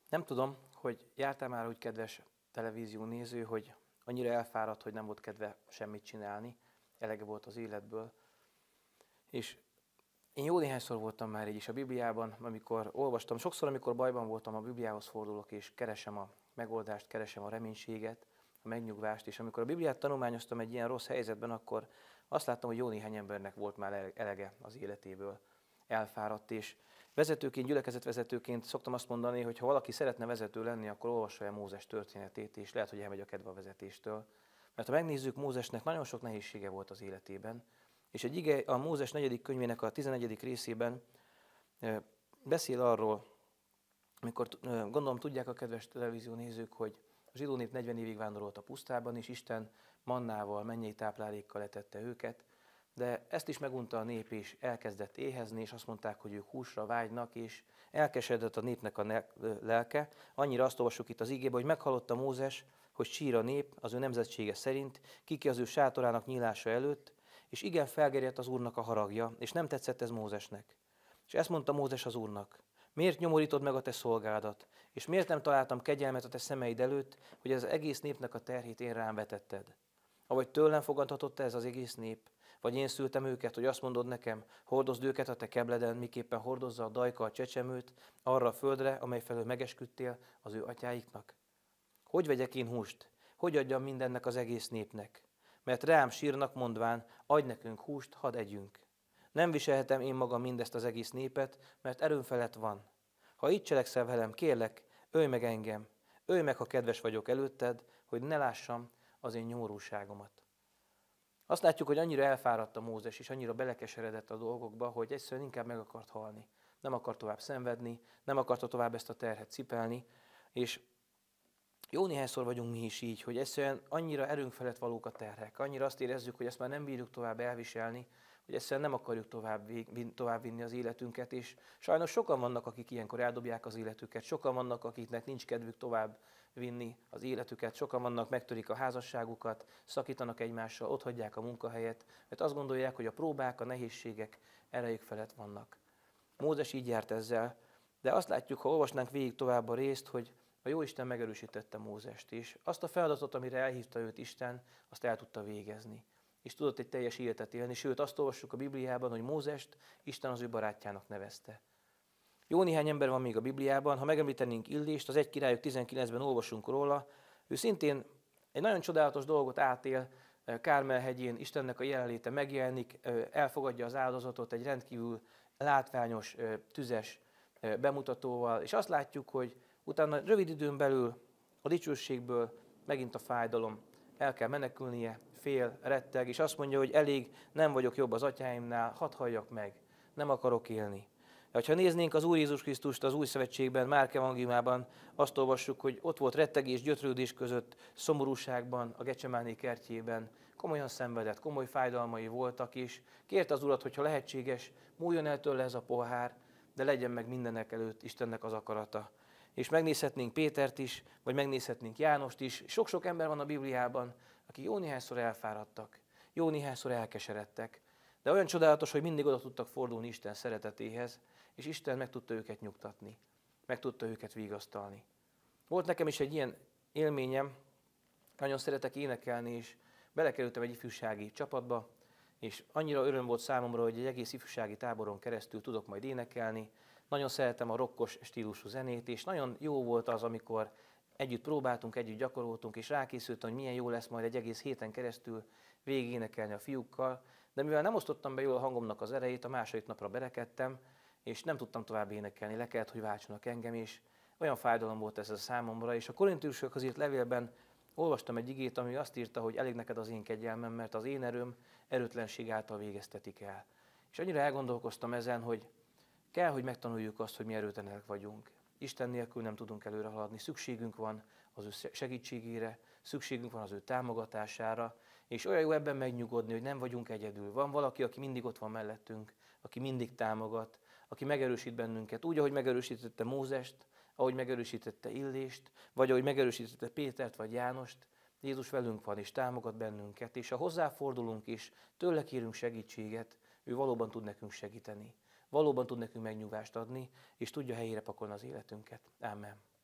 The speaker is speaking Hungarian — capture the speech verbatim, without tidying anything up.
Nem tudom, hogy jártál már úgy, kedves televízió néző, hogy annyira elfáradt, hogy nem volt kedve semmit csinálni, elege volt az életből. És én jó néhányszor voltam már így is a Bibliában, amikor olvastam, sokszor, amikor bajban voltam, a Bibliához fordulok, és keresem a megoldást, keresem a reménységet, a megnyugvást, és amikor a Bibliát tanulmányoztam egy ilyen rossz helyzetben, akkor azt láttam, hogy jó néhány embernek volt már elege az életéből, elfáradt, és vezetőként, gyülekezetvezetőként szoktam azt mondani, hogy ha valaki szeretne vezető lenni, akkor olvassa el Mózes történetét, és lehet, hogy elmegy a kedve a vezetéstől. Mert ha megnézzük, Mózesnek nagyon sok nehézsége volt az életében, és egy ige a Mózes negyedik könyvének a tizennegyedik részében beszél arról, amikor gondolom tudják a kedves televízió nézők, hogy a zsidó nép negyven évig vándorolt a pusztában, és Isten mannával, mennyei táplálékkal etette őket, de ezt is megunta a nép, és elkezdett éhezni, és azt mondták, hogy ők húsra vágynak, és elkeseredett a népnek a lelke. Annyira azt olvassuk itt az igében, hogy meghallotta Mózes, hogy sír a nép az ő nemzetsége szerint, kiki az ő sátorának nyílása előtt, és igen felgerjedt az Úrnak a haragja, és nem tetszett ez Mózesnek. És ezt mondta Mózes az Úrnak: miért nyomorítod meg a te szolgádat, és miért nem találtam kegyelmet a te szemeid előtt, hogy az egész népnek a terhét én rám vetetted? Avagy tőlem fogadhatott ez az egész nép, vagy én szültem őket, hogy azt mondod nekem, hordozd őket a te kebleden, miképpen hordozza a dajka a csecsemőt arra a földre, amely felől megesküdtél az ő atyáiknak? Hogy vegyek én húst? Hogy adjam mindennek az egész népnek? Mert rám sírnak mondván, adj nekünk húst, hadd együnk. Nem viselhetem én magam mindezt az egész népet, mert erőm felett van. Ha így cselekszel velem, kérlek, ölj meg engem, ölj meg, ha kedves vagyok előtted, hogy ne lássam az én nyomorúságomat. Azt látjuk, hogy annyira elfáradt a Mózes, és annyira belekeseredett a dolgokba, hogy egyszerűen inkább meg akart halni. Nem akart tovább szenvedni, nem akarta tovább ezt a terhet cipelni, és jó néhányszor vagyunk mi is így, hogy egyszerűen annyira erőnk felett valók a terhek, annyira azt érezzük, hogy ezt már nem bírjuk tovább elviselni, hogy egyszerűen nem akarjuk tovább, tovább vinni az életünket, és sajnos sokan vannak, akik ilyenkor eldobják az életüket, sokan vannak, akiknek nincs kedvük tovább vinni az életüket, sokan vannak, megtörik a házasságukat, szakítanak egymással, otthagyják a munkahelyet, mert azt gondolják, hogy a próbák, a nehézségek erejük felett vannak. Mózes így járt ezzel, de azt látjuk, ha olvasnánk végig tovább a részt, hogy a Jóisten megerősítette Mózest, és azt a feladatot, amire elhívta őt Isten, azt el tudta végezni. És tudott egy teljes életet élni, sőt azt olvassuk a Bibliában, hogy Mózest Isten az ő barátjának nevezte. Jó néhány ember van még a Bibliában, ha megemlítenénk Illést, az egy Királyok tizenkilencben olvasunk róla, ő szintén egy nagyon csodálatos dolgot átél, Kármel hegyén Istennek a jelenléte megjelenik, elfogadja az áldozatot egy rendkívül látványos, tüzes bemutatóval, és azt látjuk, hogy utána rövid időn belül a dicsőségből megint a fájdalom, el kell menekülnie, fél, retteg, és azt mondja, hogy elég, nem vagyok jobb az atyáimnál, hadd halljak meg, nem akarok élni. Ha néznénk az Úr Jézus Krisztust az Új Szövetségben, Márk evangéliumában, azt olvassuk, hogy ott volt rettegés, gyötrődés között, szomorúságban, a Gecsemáné kertjében, komolyan szenvedett, komoly fájdalmai voltak, és kérte az Urat, hogy ha lehetséges, múljon el tőle ez a pohár, de legyen meg mindenek előtt Istennek az akarata. És megnézhetnénk Pétert is, vagy megnézhetnénk Jánost is. Sok-sok ember van a Bibliában, akik jó néhányszor elfáradtak, jó néhányszor elkeseredtek, de olyan csodálatos, hogy mindig oda tudtak fordulni Isten szeretetéhez, és Isten meg tudta őket nyugtatni, meg tudta őket vigasztalni. Volt nekem is egy ilyen élményem, nagyon szeretek énekelni, és belekerültem egy ifjúsági csapatba, és annyira öröm volt számomra, hogy egy egész ifjúsági táboron keresztül tudok majd énekelni. Nagyon szeretem a rokkos stílusú zenét, és nagyon jó volt az, amikor együtt próbáltunk, együtt gyakoroltunk, és rákészültem, hogy milyen jó lesz majd egy egész héten keresztül végig énekelni a fiúkkal. De mivel nem osztottam be jól a hangomnak az erejét, a második napra berekedtem, és nem tudtam tovább énekelni, le kellett, hogy váltsanak engem, és olyan fájdalom volt ez a számomra. És a Korintusokhoz írt levélben olvastam egy igét, ami azt írta, hogy elég neked az én kegyelmem, mert az én erőm erőtlenség által végeztetik el. És annyira elgondolkoztam ezen, hogy kell, hogy megtanuljuk azt, hogy mi erőtlenek vagyunk. Isten nélkül nem tudunk előre haladni, szükségünk van az ő segítségére, szükségünk van az ő támogatására, és olyan jó ebben megnyugodni, hogy nem vagyunk egyedül. Van valaki, aki mindig ott van mellettünk, aki mindig támogat, aki megerősít bennünket, úgy, ahogy megerősítette Mózest, ahogy megerősítette Illést, vagy ahogy megerősítette Pétert vagy Jánost. Jézus velünk van, és támogat bennünket, és ha hozzáfordulunk is, tőle kérünk segítséget, ő valóban tud nekünk segíteni. Valóban tud nekünk megnyugvást adni, és tudja helyére pakolni az életünket. Ámen.